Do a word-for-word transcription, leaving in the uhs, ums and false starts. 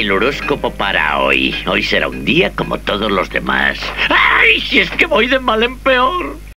el horóscopo para hoy. Hoy será un día como todos los demás. ¡Ay! Si es que voy de mal en peor.